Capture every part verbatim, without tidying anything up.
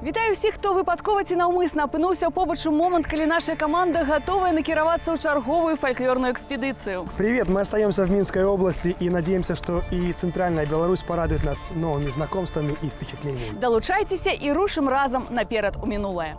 Вітаю всіх, хто випадково ці навмисно опинився побач у момент, коли наша команда готова накироваться в черговую фольклорную экспедицию. Привет! Мы остаемся в Минской области и надеемся, что и Центральная Беларусь порадует нас новыми знакомствами и впечатлениями. Долучайтесь и рушим разом наперед у минулое.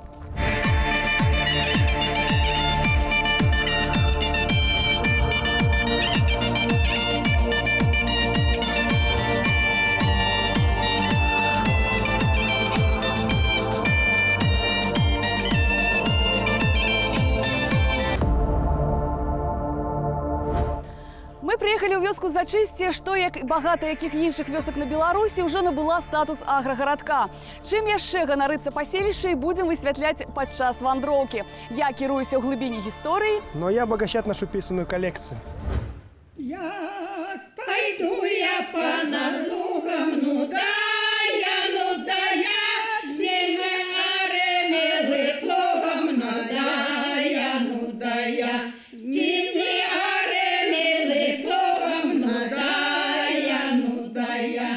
Мы приехали ў вёску Зачысце, што, як багата якіх іншых вёсак на Беларусі, уже набыла статус аграгарадка. Чым яшчэ ганарыцца паселішча, будем высвятляць падчас вандроўкі. Я кіруюся ў глыбіні гісторыі. Но я обогащать нашу песенную коллекцию. Я пойду я по лугам, ну да, я, ну да, я, с ними арами плугом, ну да, я, ну да, я, с ними арами плугом, ну да, я, ну да, я,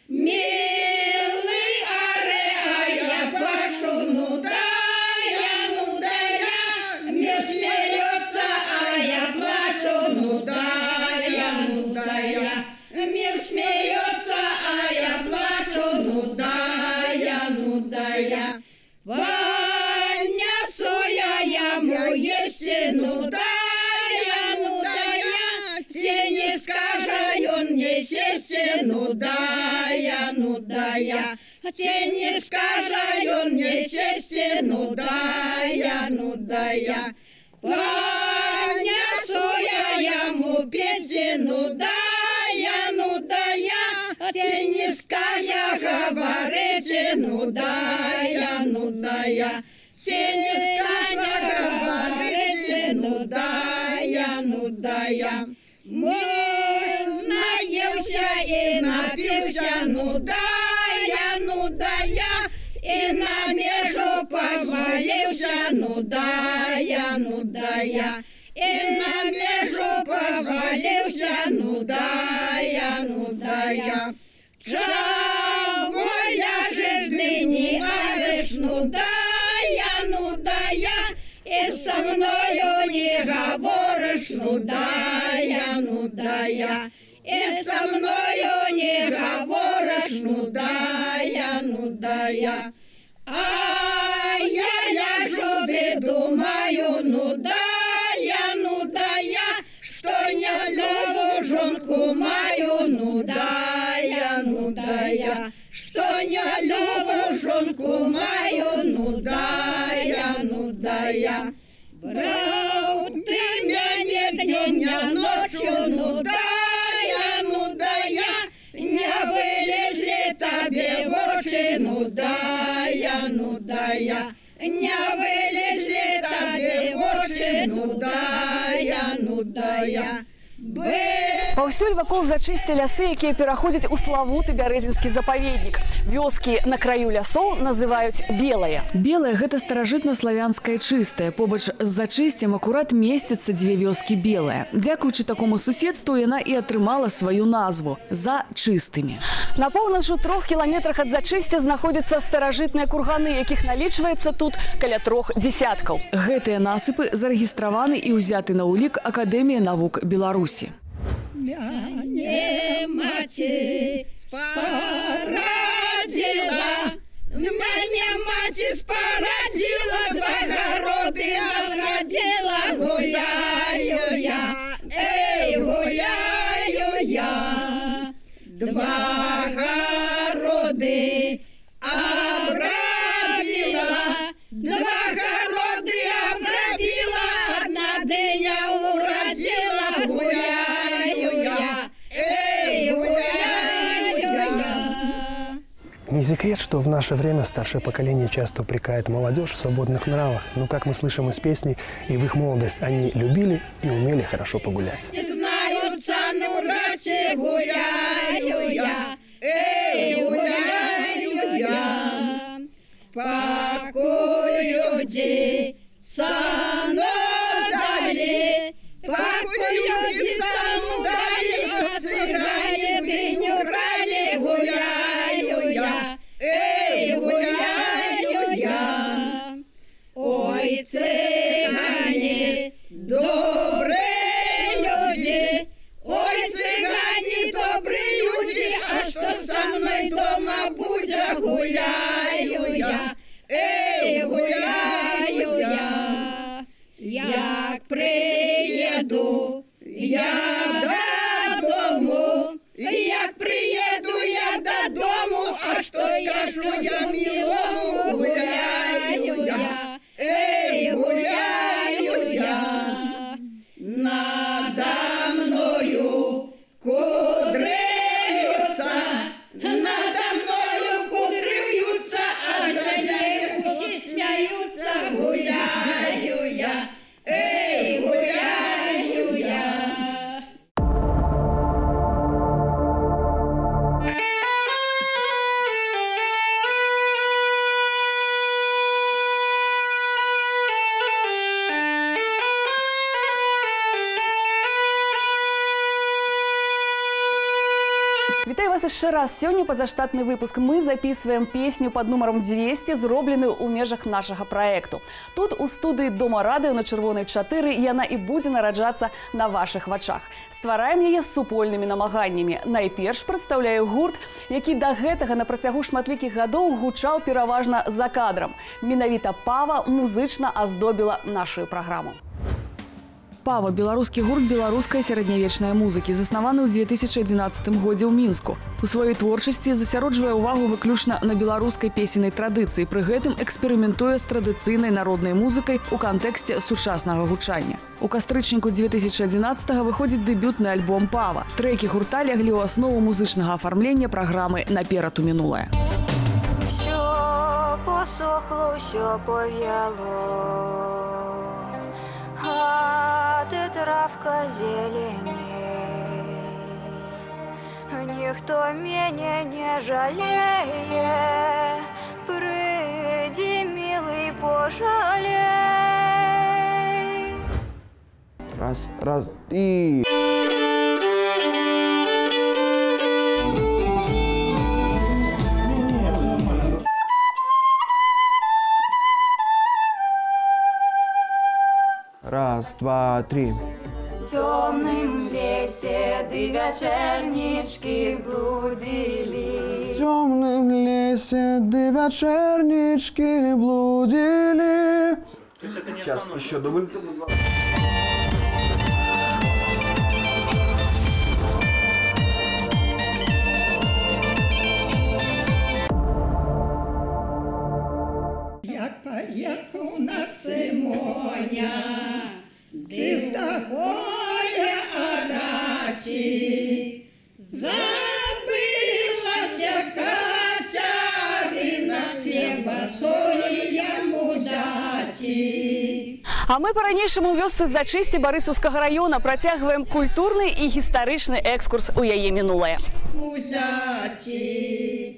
милый аре, а я пашу, ну да, я, ну да, я, мне смеется, а я плачу, ну да. Мир смеется, а я плачу, ну да, я, ну да, я. Понесу я яму есть, ну да, я, ну да, я. Те не скажа он мне сесть, ну да, я, ну да, я. Те не скажа он мне сесть, ну да, я, ну да, я. Понесу я яму петь, ну да. Ну да я, те не скажа говорите, ну да я, ну да я, те не скажа говорите, ну да я, ну да я. Мой наелся и напился, ну да я, ну да я, и на межу повалился, ну да я, ну да я. И на межу повалился, ну да я, ну да я. Чего ляжешь, не маришь, ну да я, ну да я. И со мною не говоришь, ну да я, ну да я. И со мною не говоришь, ну да я, ну да я. А я ляжу, да думаю, ну да. Что не люблю жонку мою, ну да я, ну да я. Что не люблю жонку мою, ну да я, ну да я. Брал ты меня днем, не ночью, ну да я, ну да я. Не вылезли тебе в очи, ну да я, ну да я. Не вылезли тебе в очи, ну да я, ну да я. Паўсюль вакол Зачысця лясы, якія пераходзяць у славуты бярэзінскі запаведнік. Вёскі на краю лясоў называюць белыя. Белая – гэта старажытна-славянская чыстая. Побач з Зачысцем акурат месціцца дзве вёскі белая. Дзякуючы такому суседству яна і атрымала сваю назву – За чыстымі. На поўнач у трох кіламетрах ад Зачысця знаходзяцца старажытныя курганы, якіх налічваецца тут каля трох дзесяткаў. Гэтыя насыпы зарэгістраваны і ўзяты на ўлік Акадэміі навук Беларусі. Мяне маці спарадзіла, мяне маці спарадзіла, два гароды наградзіла, гуляю я, эй, гуляю я. Два гароды обрабила, два гароды обрабила, одна дыня уродила, гуляю я, эй, гуляю я. Не секрет, что в наше время старшее поколение часто упрекает молодежь в свободных нравах. Но, как мы слышим из песни, и в их молодость они любили и умели хорошо погулять. Не знаю цену расе, гуляю я, эй, гуляю я. Покой люди цену дали, покой люди цену дали, цыгане дыню крали, гуляю я, эй, гуляю со мной дома будь, гуляю я, эй, гуляю я. Як приеду я додому, як приеду я додому, а что скажу я милому, гуляю я, эй, гуляю я. Надо мною кудряются, надо мною кудряются, а за них смеются, гуляю я, эй, гуляю я. Вітаю вас еще раз. Сегодня позаштатный выпуск. Мы записываем песню под номером двести, зробленную у межах нашего проекту. Тут у студии Дома радио на Червоной чатыры, и она и будет нараджаться на ваших вачах. Ствараем яе з супольнымі намаганнямі. Найперш прадстаўляю гурт, які да гэтага на працягу шматлікіх гадоў гучаў пераважна за кадрам. Менавіта Пава музычна аздобіла нашу праграму. Пава – беларускі гурт беларускай сярэднявечнай музыкі, заснаваны ў две тысячы адзінаццатым годзе ў Мінску. У сваёй творчасці засяроджвае ўвагу выключна на беларускай песеннай традыцыі, пры гэтым эксперыментуе з традыцыйнай народнай музыкай у кантэксце сучаснага гучання. У кастрычніку две тысячи адзінаццатага выходзіць дэбютны альбом «Пава». Трэкі гурта ляглі ў аснову музычнага афармлення праграмы «Наперад у мінулае». Всё посохло, всё пов'яло, а ты травка зеленей. Ніхто мене не жалеє, приди, милый, пожалей. Раз, раз, и... Раз, два, три. В темном лесе ды вечернички сблудили. В темном лесе ды вечернички блудили. Сейчас, еще дубль. Як поехал на Симоня, ты с тобой орати, забылася Катерина, хлеба соли ему дати. А мы по-ранейшаму ў вёсцы Зачысці Барысаўскага района працягваем культурны і гістарычны экскурс у яе мінулае. Узяти,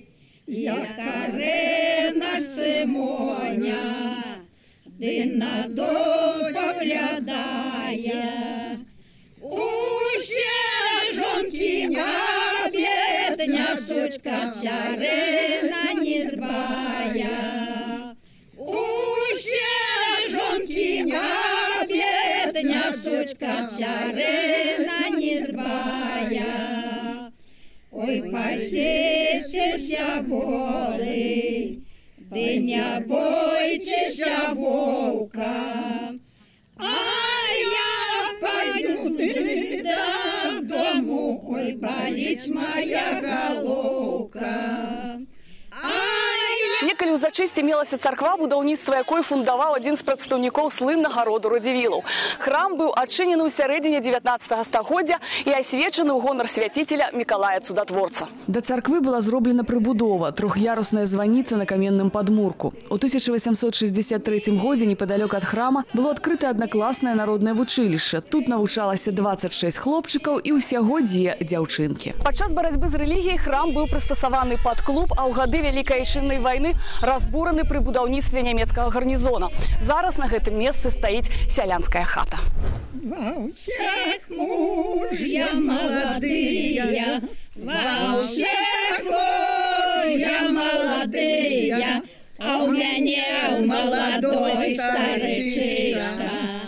Якарина Симоня, ды на дом поглядая, усе жонки на обед нясуть, Катерина не дбая. Усе жонки на обед нясуть, Катерина не дбая. Ой, пасіцеся, воли, ды не бойтеся волка, а я пойду ты додому, ой, болить моя головка. Некалі ў Зачысці мелася царква, будаўніцтва якой фундаваў адзін з прадстаўнікоў слыннага роду радзівілаў. Храм быў адчынены ў сярэдзіне дзевятнаццатага стагоддзя і асвечаны ў гонар свяціцеля Мікалая Цудатворца. Да царквы была зроблена прыбудова, трох'ярусная званіца на каменным падмурку. У тысяча восемьсот шестьдесят третьем годзе непадалёк ад храма было адкрыта аднакласнае народнае вучылішча. Тут навучалася двадцать шесть хлопчыкаў і ўсяго дзве дзяўчынкі. Падчас барацьбы з рэлігіяй храм быў прыстасаваны пад клуб, а ў гады Вялікай Айчыннай вайны разбураны пры будаўніцтве нямецкага гарнізона. Зараз на гэтым месцы стаіць сялянская хата. Во всех мужья молодые, во всех мужья молодые, а у меня у молодой старичишка. А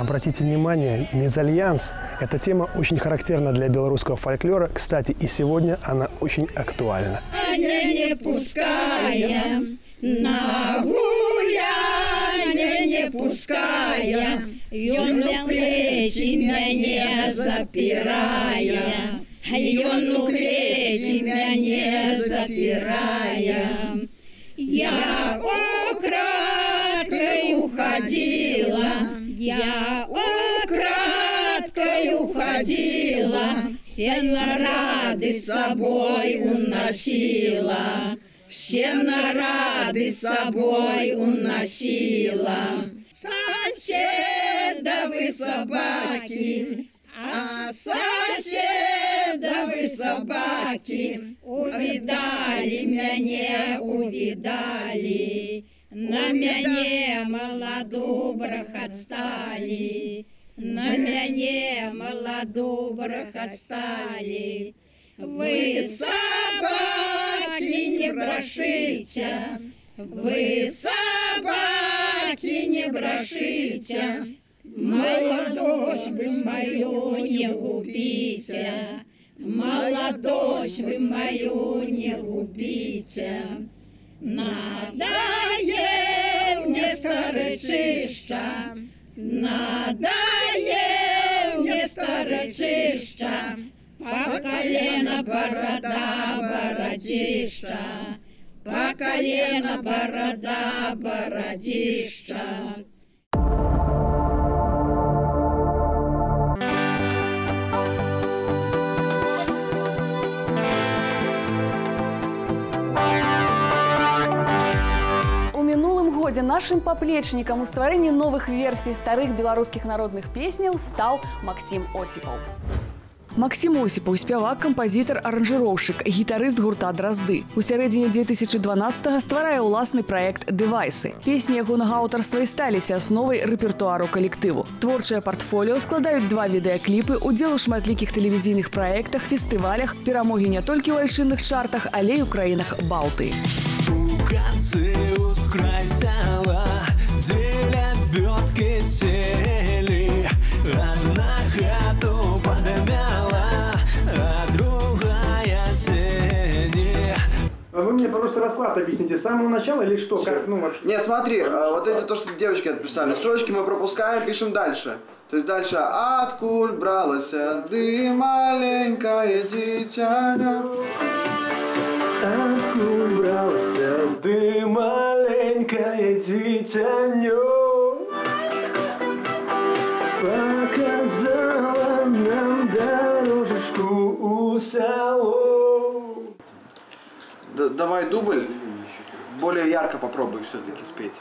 Обратите внимание, мезальянс – эта тема очень характерна для белорусского фольклора. Кстати, и сегодня она очень актуальна. Не, не пускаем на гуляние, не пускаем, ён у клеці мяне запирая, ён у клеці мяне запирая. Я украдкой уходила, я украдкой уходила, все нарады с собой уносила, все нарады с собой уносила. Соседовы собаки, а соседовы собаки увидали мяне, увидали, на мяне маладубрах отстали, на мяне маладубрах отстали. Вы собаки не брошите, вы собаки не брошите, молодежь вы мою не губите, молодежь вы мою не губите. Надоел мне старичища, надоел мне старичища, по колено борода бородища, по колено борода бородища. Нашим поплечникам у стварэнні новых версій старых беларускіх народных песняў стаў Максим Осіпаў. Максим Осіпаў – спявак, кампазітар, аранжыроўшчык, гітарыст гурта «Дразды». У сярэдзіне две тысячи дванаццатага стварае ўласны праект «Дэвайсы». Песні ягонага аўтарства і сталіся асновай рэпертуару калектыву. Творчае партфоліо складаюць два відэакліпы, удзел у шматлікіх тэлевізійных праектах, фестывалях, перамогі не толькі ў айчынных чартах, але і ў краінах Балтыі. Канцы ускрай села, дзе лебёдкі селі, адна хату падмяла, а другая сені. Вы мне просто расклад объясните с самого начала или что? Как, ну, вот... Не, смотри, вот эти то, что девочки отписали, строчки мы пропускаем, пишем дальше. То есть дальше «Откуль бралася ты, маленькое дитяня?» Откуль брался ты, маленькое дитянё, показала нам дорожечку у село. Да, давай дубль, более ярко попробуй все-таки спеть.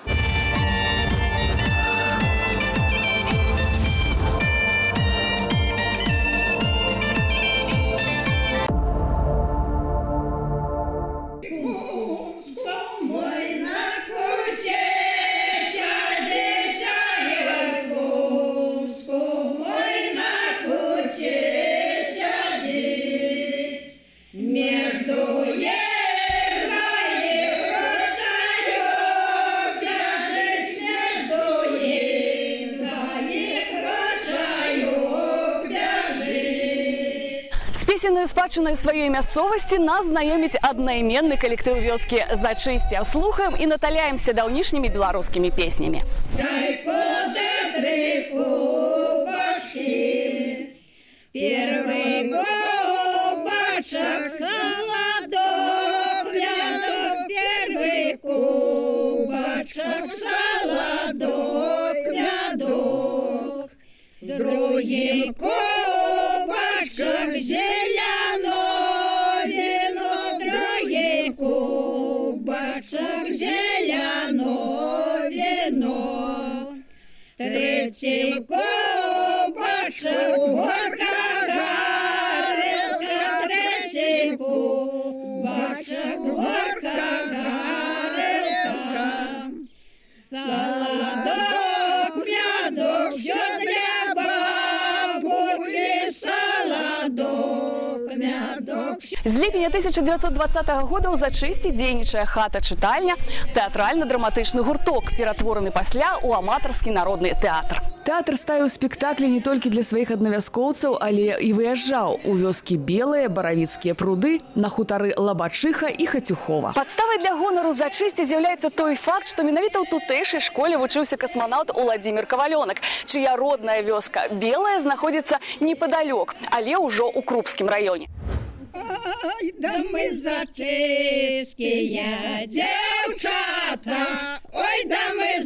Песенную спадчыною сваёй мясцовасці нас знаёміць аднайменны калектыў вёскі Зачысце. Слухаем і наталяемся даўнішнімі беларускімі песнямі. Первый кубочек солодок, рядок, первый кубочек солодок, рядок, другим кубочек зелено вино, другим кубочек зелено вино, третьим кубочек горка горелка, третий кубочек горка горелка, солодок, рядок, все для бабули, солодок, рядок. садок. З ліпеня тысяча девятьсот двадцатого года ў Зачысці дзейнічае хата-чытальня, тэатральна-драматычны гурток, ператвораны пасля ў аматарскі народны тэатр. Тэатр ставіў спектаклі не толькі для сваіх аднавяскоўцаў, але і выязджаў у вёскі Белыя, Баравіцкія пруды, на хутары Лабачыха і Хацюхова. Падставай для гонару Зачысці з'яўляецца той факт, што менавіта ў тутэйшай школе вучыўся касманаўт Уладзімір Кавалёнак, чыя родная вёска Белая знаходзіцца непадалёк, але ўжо ў Крупскім раёне. Ой, да мы зачыскія дзяўчата, ой, да мы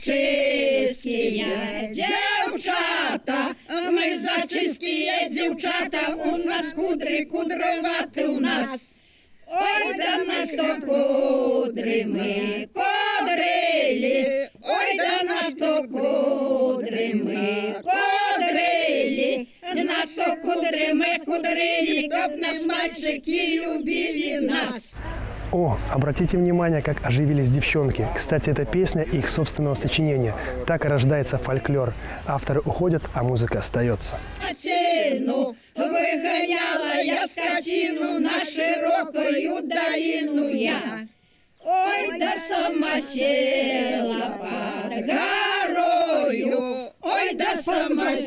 зачыскія дзяўчата, мы зачыскія дзяўчата, у нас кудры кудраваты у нас. Ой, да на что кудры мы кудрили, ой, да на что кудры мы кудрили, на что кудры мы кудрили, как нас мальчики любили нас. О, обратите внимание, как оживились девчонки. Кстати, это песня их собственного сочинения. Так и рождается фольклор. Авторы уходят, а музыка остается. Сильну выгоняла я скотину на широкую долину я. Ой, да сама села под горою, ой, да сама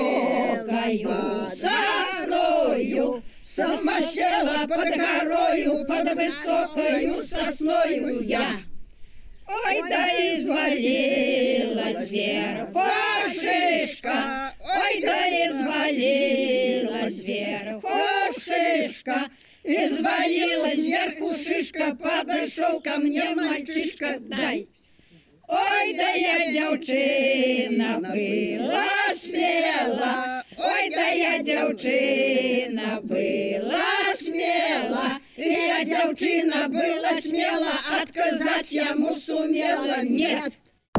сокою сосною, сама села под горою, под высокою сосною я. Ой, да извалилась вверху шишка, ой, да извалилась вверху шишка, извалилась вверху шишка, подошел ко мне мальчишка, дай. Ой, да я девчина была смела, ой, да я девчина была смела, я девчина была смела, отказать ему сумела, нет.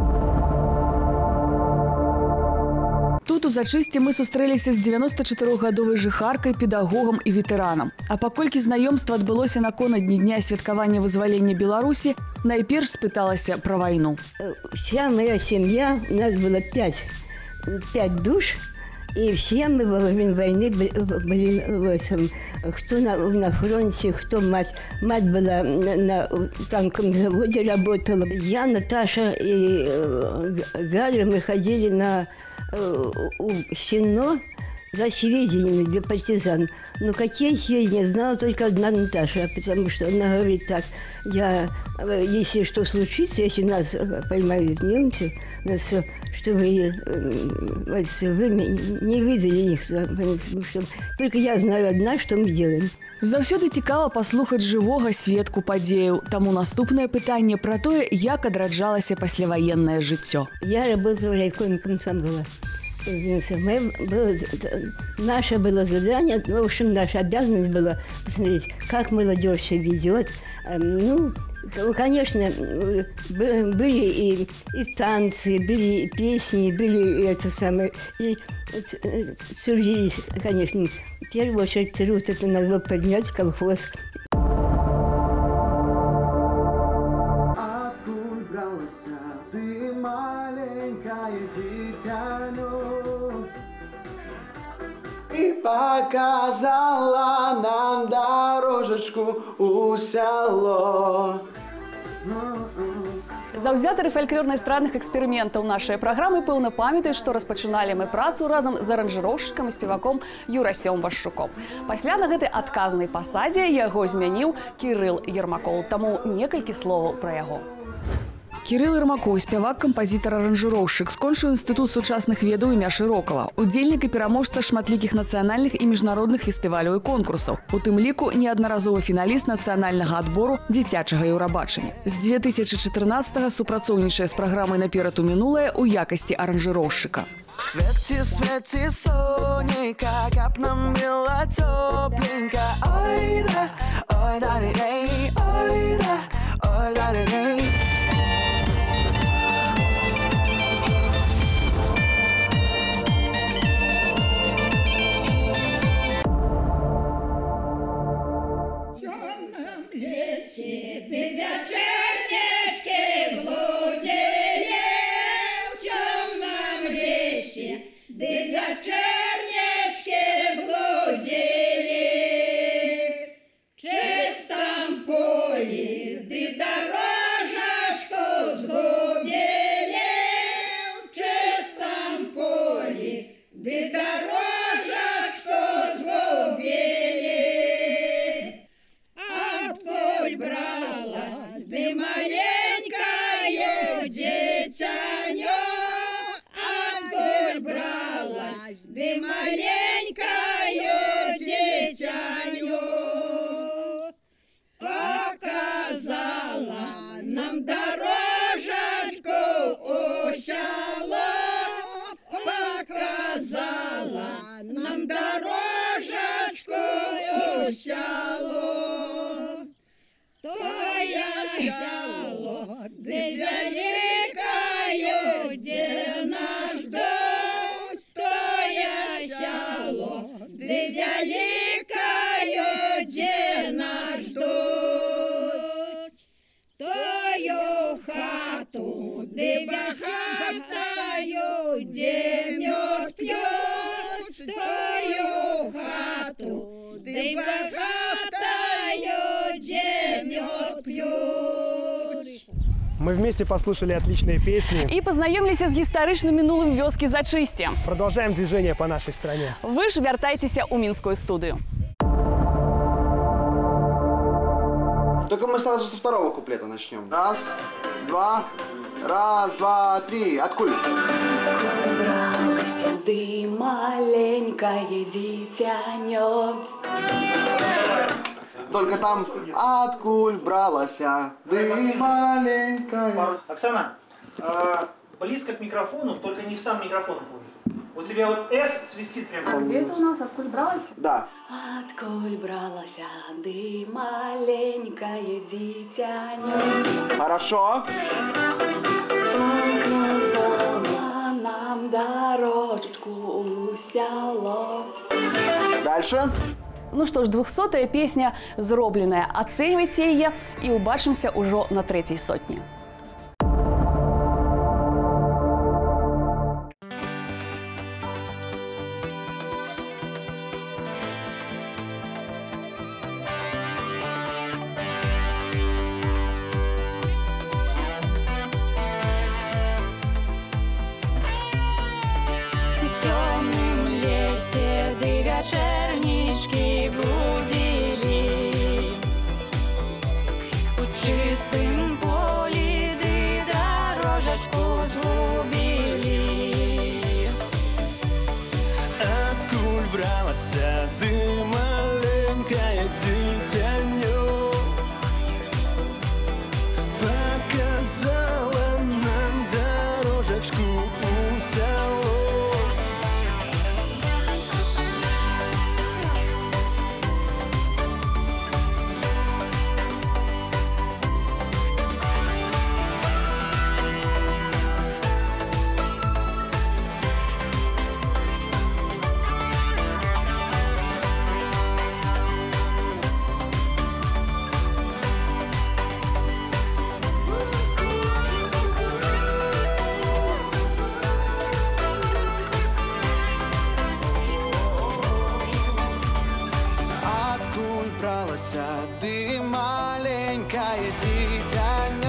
Тут у Зачысці мы сустрэліся з дзевяностачатырохгадовай жыхаркай, педагогам і ветэранам. А паколькі знаёмства адбылося наконадні дня святкавання вызвалення Беларусі, найперш спыталася пра вайну. Вся моя семья, у нас было пять, пять душ, и все мы во время войны были, кто на, на фронте, кто мать. Мать была на, на танковом заводе, работала. Я, Наташа и Галя, мы ходили на у Сино за сведениями для партизан. Но какие сведения, знала только одна Наташа, потому что она говорит так: я, если что случится, если нас поймают немцы, нас, что вы, вот, вы не выдали их, потому что только я знаю одна, что мы делаем. Заўсёды цікава паслухаць жывога сведку падзеяў. Таму наступнае пытанне пра тое, як адраджалася пасляваеннае жыццё. Я работала в райкоме комсомола. Было, наше было задание, в общем, наша обязанность была посмотреть, как молодежь себя ведет. Ну, конечно, были и, и танцы, были и песни, были это самое, и трудились, конечно, в первую очередь труд, это надо было поднять колхоз. Откуль бралася ты, маленькое дитяно, и показала нам дорожечку у село. Заўзятары фальклорна-эстрадных эксперыментаў нашай праграмы пэўна памятаюць, што распачыналі мы працу разам з аранжыроўшчыкам і спеваком Юрасём Вашчуком. Пасля на гэтай адказнай пасадзе яго змяніў Кірыл Ермакоў, таму некалькі словаў пра яго. Кірыл Ермакоў, спявак, кампазітар, аранжыроўшчык, скончыў інстытут сучасных ведаў імя Шырокава, удзельнік і пераможца шматлікіх нацыянальных і міжнародных фестываляў і конкурсаў, у тым ліку неаднаразовы фіналіст нацыянальнага адбору дзіцячага еўрабачання. З дзве тысячы чатырнаццатага супрацоўнічае з праграмай «Наперад у мінулае» у якасці аранжыроўшчыка. Свети, свети, сонейка, как нам было тепленько. Ой, да, ой, да, эй, ой, да, ой, да, эй. сяло, де великою, де наш дом, тое сяло, де великою, де наш дом, тою хату, де багатою, де мед п'ють, тою хату, де багатою, де мед п'ють. Мы вместе послушали отличные песни. І пазнаёміліся з гістарычным мінулым вёскі Зачысце. Продолжаем движение по нашей стране. Вы ж вяртайцеся ў мінскую студыю. Только мы сразу со второго куплета начнем. Раз, два, раз, два, три. Откуль? Бралася ды маленькое дитянё. Только там откуль бралася ды маленькая. Оксана, а, близко к микрофону, только не в сам микрофон пой. У тебя вот «С» свистит прямо. Где это у нас? Откуль бралася? Да. Откуль бралася ды маленькое дитянё. Хорошо. Показала нам дорожечку у сяло. Дальше. Ну што ж, двухсотая песня зробленая. Ацэньвайце яе і ўбачымся ўжо на трэцяй сотні. У цёмным лесе ды вячэрнічкі будзілі, у чыстым полі ды дарожачку згубілі. Откуль бралася ды маленькое дитянё, показала нам дорожечку у село. Откуль бралася ды маленькое дитянё,